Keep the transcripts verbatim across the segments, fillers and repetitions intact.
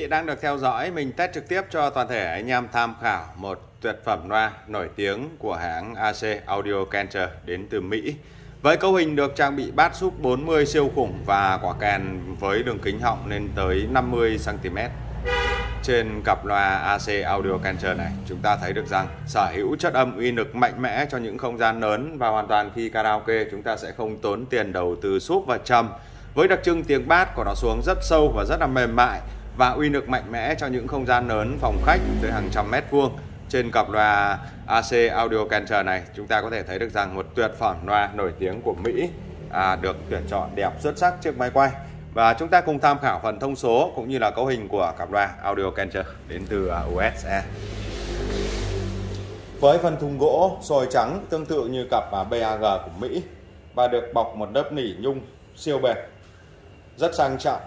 đang được theo dõi mình test trực tiếp cho toàn thể anh em tham khảo một tuyệt phẩm loa nổi tiếng của hãng a xê Audio Kencher đến từ Mỹ. Với cấu hình được trang bị bass súp bốn mươi siêu khủng và quả kèn với đường kính họng lên tới năm mươi xăng ti mét. Trên cặp loa a xê Audio Kencher này, chúng ta thấy được rằng sở hữu chất âm uy lực mạnh mẽ cho những không gian lớn và hoàn toàn khi karaoke chúng ta sẽ không tốn tiền đầu tư súp và trầm. Với đặc trưng tiếng bass của nó xuống rất sâu và rất là mềm mại và uy lực mạnh mẽ cho những không gian lớn, phòng khách tới hàng trăm mét vuông. Trên cặp loa a xê Audio Kencher này, chúng ta có thể thấy được rằng một tuyệt phẩm loa nổi tiếng của Mỹ à, được tuyển chọn đẹp xuất sắc trước máy quay. Và chúng ta cùng tham khảo phần thông số cũng như là cấu hình của cặp loa Audio Kencher đến từ u ét a. Với phần thùng gỗ sồi trắng tương tự như cặp bê a giê của Mỹ và được bọc một lớp nỉ nhung siêu bền, rất sang trọng.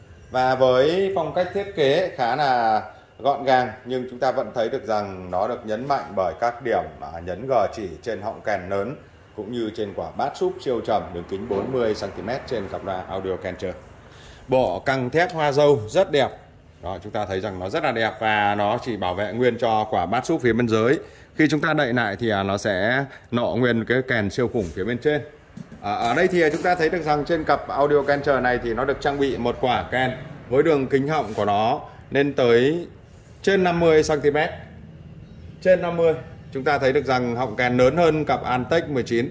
Và với phong cách thiết kế khá là gọn gàng, nhưng chúng ta vẫn thấy được rằng nó được nhấn mạnh bởi các điểm nhấn gờ chỉ trên họng kèn lớn cũng như trên quả bass súp siêu trầm đường kính bốn mươi xăng ti mét trên cặp loa Audio Kencher. Bộ căng thép hoa dâu rất đẹp. Đó, chúng ta thấy rằng nó rất là đẹp và nó chỉ bảo vệ nguyên cho quả bass súp phía bên dưới. Khi chúng ta đậy lại thì nó sẽ nọ nguyên cái kèn siêu khủng phía bên trên. À, ở đây thì chúng ta thấy được rằng trên cặp Audio Kencher này thì nó được trang bị một quả kèn với đường kính họng của nó lên tới trên năm mươi xăng ti mét. Trên năm mươi. Chúng ta thấy được rằng họng kèn lớn hơn cặp Antec mười chín.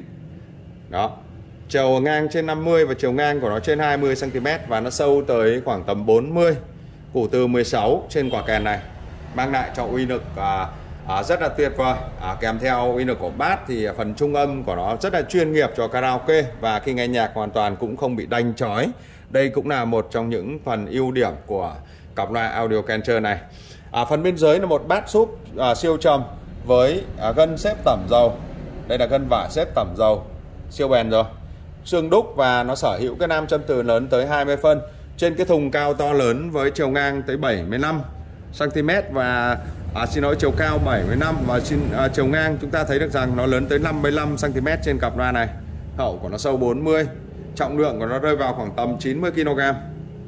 Đó. Chiều ngang trên năm mươi và chiều ngang của nó trên hai mươi xăng ti mét và nó sâu tới khoảng tầm bốn mươi. Củ từ mười sáu trên quả kèn này mang lại cho uy lực à, à, rất là tuyệt vời. À, kèm theo uy lực của bass thì phần trung âm của nó rất là chuyên nghiệp cho karaoke và khi nghe nhạc hoàn toàn cũng không bị đanh chói. Đây cũng là một trong những phần ưu điểm của cặp loa Audio Kencher này. À, phần bên dưới là một bass súp à, siêu trầm với à, gân xếp tẩm dầu. Đây là gân vải xếp tẩm dầu siêu bền rồi, xương đúc và nó sở hữu cái nam châm từ lớn tới hai mươi phân. Trên cái thùng cao to lớn với chiều ngang tới bảy mươi lăm xăng ti mét và à, xin lỗi chiều cao bảy mươi lăm và xin, à, chiều ngang chúng ta thấy được rằng nó lớn tới năm mươi lăm xăng ti mét trên cặp loa này. Hậu của nó sâu bốn mươi, trọng lượng của nó rơi vào khoảng tầm chín mươi ki lô gam.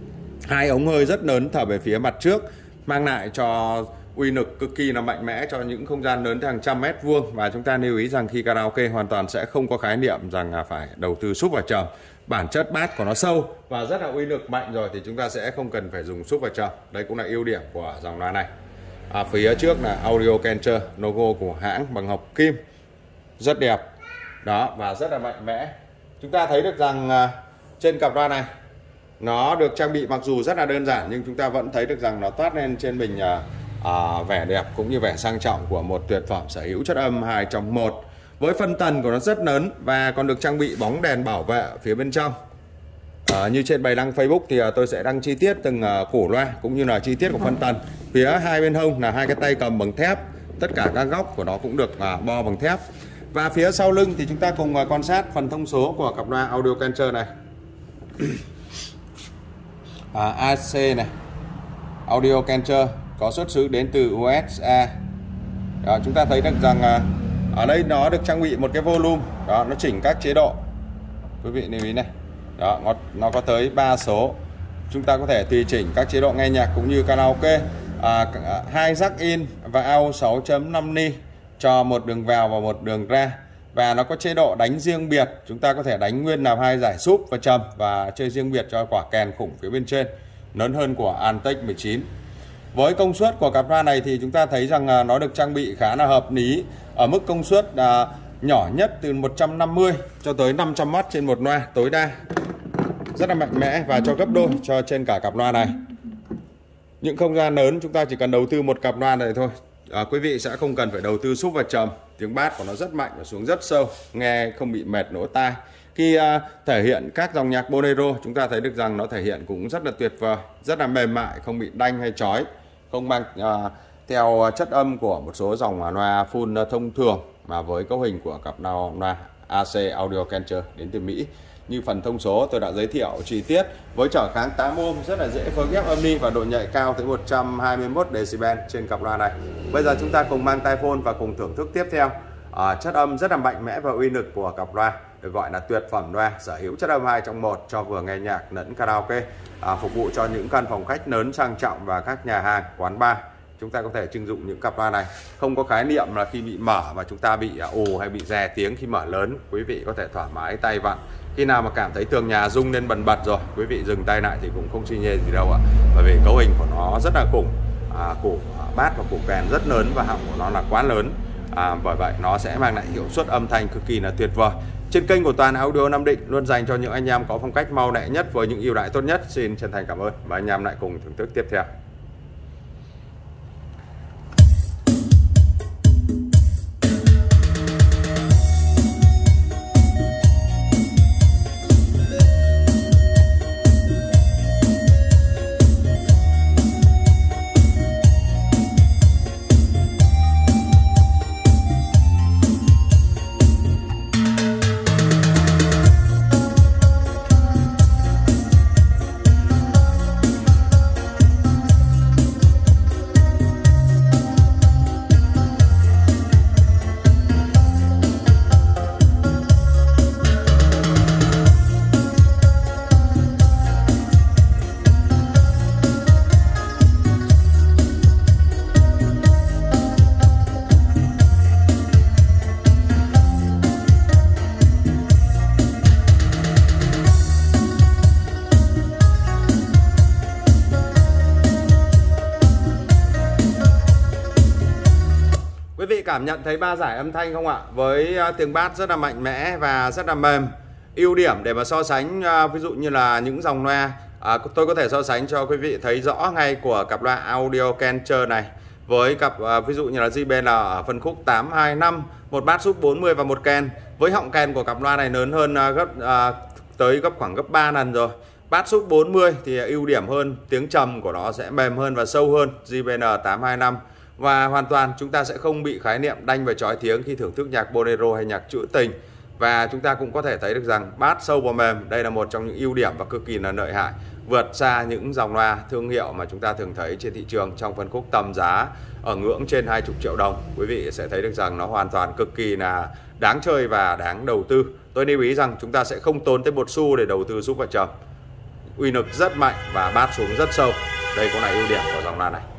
Hai ống hơi rất lớn thở về phía mặt trước mang lại cho uy lực cực kỳ là mạnh mẽ cho những không gian lớn hàng trăm mét vuông. Và chúng ta lưu ý rằng khi karaoke hoàn toàn sẽ không có khái niệm rằng là phải đầu tư súp và trầm. Bản chất bass của nó sâu và rất là uy lực mạnh rồi thì chúng ta sẽ không cần phải dùng súp và trầm. Đây cũng là ưu điểm của dòng loa này. À, phía trước là Audio Kencher, logo của hãng bằng hợp kim, rất đẹp. Đó, và rất là mạnh mẽ. Chúng ta thấy được rằng à, trên cặp loa này nó được trang bị mặc dù rất là đơn giản nhưng chúng ta vẫn thấy được rằng nó toát lên trên mình à, à, vẻ đẹp cũng như vẻ sang trọng của một tuyệt phẩm sở hữu chất âm hai trong một. Với phân tần của nó rất lớn và còn được trang bị bóng đèn bảo vệ phía bên trong. À, như trên bài đăng Facebook thì à, tôi sẽ đăng chi tiết từng à, củ loa cũng như là chi tiết của phân tần. Phía hai bên hông là hai cái tay cầm bằng thép, tất cả các góc của nó cũng được à, bo bằng thép. Và phía sau lưng thì chúng ta cùng à, quan sát phần thông số của cặp loa Audio Kencher này. À, a xê này, Audio Kencher có xuất xứ đến từ u ét a. Đó, chúng ta thấy được rằng à, ở đây nó được trang bị một cái volume. Đó, nó chỉnh các chế độ. Quý vị lưu ý này. Đó, nó, nó có tới ba số. Chúng ta có thể tùy chỉnh các chế độ nghe nhạc cũng như karaoke. À, hai jack in và out sáu chấm năm ni cho một đường vào và một đường ra. Và nó có chế độ đánh riêng biệt. Chúng ta có thể đánh nguyên làm hai giải súp và trầm và chơi riêng biệt cho quả kèn khủng phía bên trên, lớn hơn của Antec mười chín. Với công suất của cặp loa này thì chúng ta thấy rằng nó được trang bị khá là hợp lý ở mức công suất à, nhỏ nhất từ một trăm năm mươi cho tới năm trăm oát trên một loa tối đa. Rất là mạnh mẽ và cho gấp đôi cho trên cả cặp loa này. Những không gian lớn chúng ta chỉ cần đầu tư một cặp loa này thôi. À, quý vị sẽ không cần phải đầu tư súp và trầm. Tiếng bass của nó rất mạnh và xuống rất sâu, nghe không bị mệt lỗ tai. Khi à, thể hiện các dòng nhạc bolero, chúng ta thấy được rằng nó thể hiện cũng rất là tuyệt vời, rất là mềm mại, không bị đanh hay chói, không mang à, theo chất âm của một số dòng loa full thông thường mà với cấu hình của cặp loa a xê Audio Kencher đến từ Mỹ. Như phần thông số tôi đã giới thiệu chi tiết với trở kháng tám ôm, rất là dễ phối ghép âm ni và độ nhạy cao tới một trăm hai mươi mốt decibel trên cặp loa này. Bây giờ chúng ta cùng mang tai phone và cùng thưởng thức tiếp theo à, chất âm rất là mạnh mẽ và uy lực của cặp loa được gọi là tuyệt phẩm loa, sở hữu chất âm hai trong một cho vừa nghe nhạc lẫn karaoke, à, phục vụ cho những căn phòng khách lớn sang trọng và các nhà hàng, quán bar. Chúng ta có thể trưng dụng những cặp loa này, không có khái niệm là khi bị mở mà chúng ta bị ồ hay bị rè tiếng khi mở lớn. Quý vị có thể thoải mái tay vặn. Khi nào mà cảm thấy tường nhà rung lên bần bật rồi, quý vị dừng tay lại thì cũng không suy nhê gì đâu ạ. Bởi vì cấu hình của nó rất là khủng, à, cổ bát và cổ kèn rất lớn và họng của nó là quá lớn. À, bởi vậy nó sẽ mang lại hiệu suất âm thanh cực kỳ là tuyệt vời. Trên kênh của Toàn Audio Nam Định luôn dành cho những anh em có phong cách mau lẹ nhất với những ưu đãi tốt nhất. Xin chân thành cảm ơn và anh em lại cùng thưởng thức tiếp theo. Quý vị cảm nhận thấy ba giải âm thanh không ạ? Với tiếng bass rất là mạnh mẽ và rất là mềm. Ưu điểm để mà so sánh ví dụ như là những dòng loa, à, tôi có thể so sánh cho quý vị thấy rõ ngay của cặp loa Audio Kencher này với cặp à, ví dụ như là gi bê en ở phân khúc tám hai năm, một bass sub bốn mươi và một ken. Với họng ken của cặp loa này lớn hơn à, gấp à, tới gấp khoảng gấp ba lần rồi. Bass sub bốn mươi thì ưu điểm hơn, tiếng trầm của nó sẽ mềm hơn và sâu hơn gi bê en tám hai năm. Và hoàn toàn chúng ta sẽ không bị khái niệm đanh và chói tiếng khi thưởng thức nhạc bolero hay nhạc trữ tình. Và chúng ta cũng có thể thấy được rằng bass sâu và mềm, đây là một trong những ưu điểm và cực kỳ là lợi hại, vượt xa những dòng loa thương hiệu mà chúng ta thường thấy trên thị trường trong phân khúc tầm giá ở ngưỡng trên hai mươi triệu đồng. Quý vị sẽ thấy được rằng nó hoàn toàn cực kỳ là đáng chơi và đáng đầu tư. Tôi lưu ý rằng chúng ta sẽ không tốn tới một xu để đầu tư giúp vào trầm. Uy lực rất mạnh và bass xuống rất sâu. Đây cũng là ưu điểm của dòng loa này.